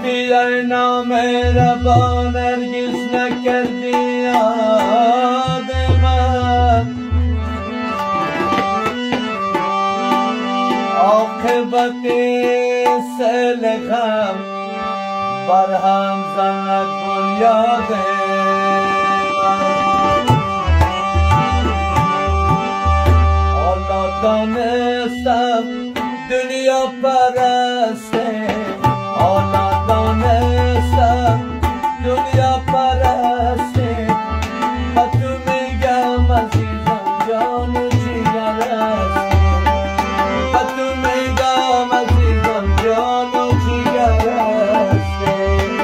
بیای نامهربان هرگز نکردی یاد من عاقبت سیل غم برهم زند بنیاد من حالا دانستم دنیا پرسته حالا دانستم دنیا پرسته و تو میگم عزیزم جان و جیگر هستی و تو میگم عزیزم جان و جیگر هستی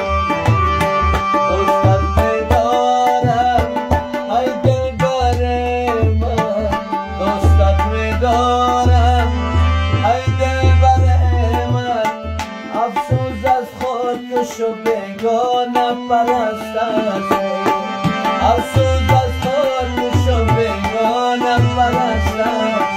دوستت میدارم ای دلبر من دوستت میدارم ای دلبر من افسوس از خود کشو بیگانه پرست است افسوس از خود کشو بیگانه پرست است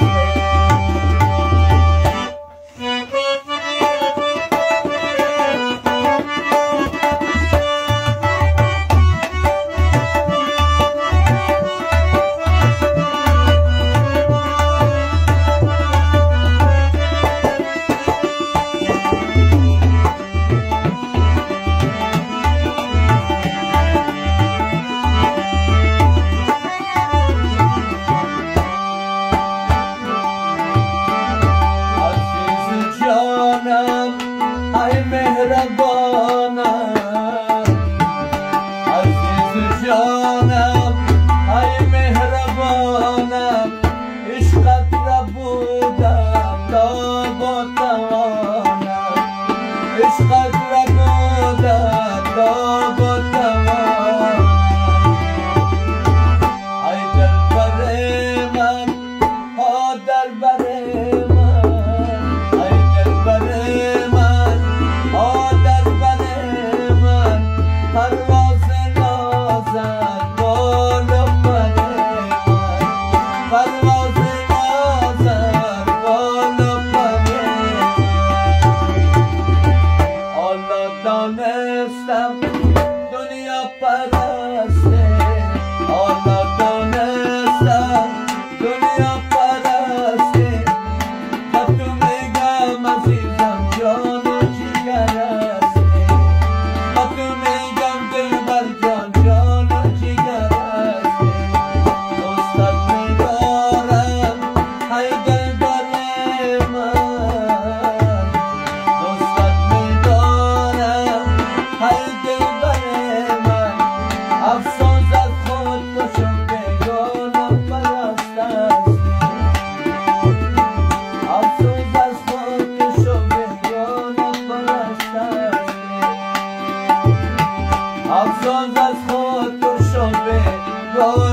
ای مهربانم عزیز جانم ای مهربانم عشقت را بودم تا با توانم عشقت را بودم تا با توانم ای دلبر من ها دلبر من ای دلبر پرواز نازد بالا پر من پرواز نازد بالا پر من حالا دانستم دنیا پرسته حالا دانستم دنیا پرسته و تو میگم عزیزم جان و جیگر هستی و تو میگم دلبر جان جان و جیگر هستی دوستت میدارم ای دلبر من دوستت میدارم ای دلبر من افسوس از خود کشو بیگانه پرست است افسوس از خود کشو بیگانه پرست است افسوس از خود کشو بیگانه